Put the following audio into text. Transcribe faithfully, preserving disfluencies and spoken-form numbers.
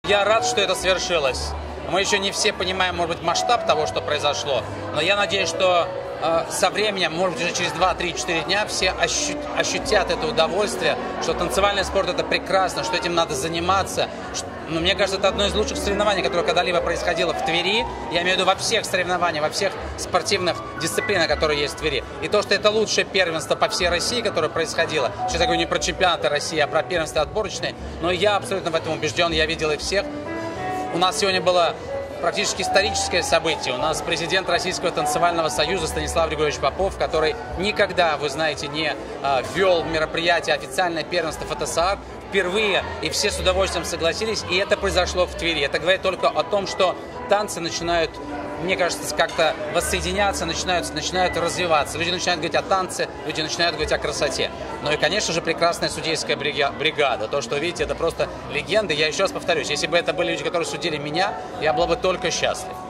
Я рад, что это свершилось. Мы еще не все понимаем, может быть, масштаб того, что произошло, но я надеюсь, что э, со временем, может быть, уже через два, три, четыре дня все ощу ощутят это удовольствие, что танцевальный спорт – это прекрасно, что этим надо заниматься. Что, ну, мне кажется, это одно из лучших соревнований, которое когда-либо происходило в Твери. Я имею в виду во всех соревнованиях, во всех спортивных дисциплинах, которые есть в Твери. И то, что это лучшее первенство по всей России, которое происходило. Сейчас я говорю не про чемпионаты России, а про первенство отборочные. Но я абсолютно в этом убежден, я видел их всех. У нас сегодня было практически историческое событие. У нас президент Российского танцевального союза Станислав Григорьевич Попов, который никогда, вы знаете, не э, вел мероприятие официальное первенство ФТСААР, впервые, и все с удовольствием согласились, и это произошло в Твери. Это говорит только о том, что танцы начинают, мне кажется, как-то воссоединяться, начинают, начинают развиваться. Люди начинают говорить о танце, люди начинают говорить о красоте. Ну и, конечно же, прекрасная судейская бригада. То, что вы видите, это просто легенда. Я еще раз повторюсь, если бы это были люди, которые судили меня, я был бы только счастлив.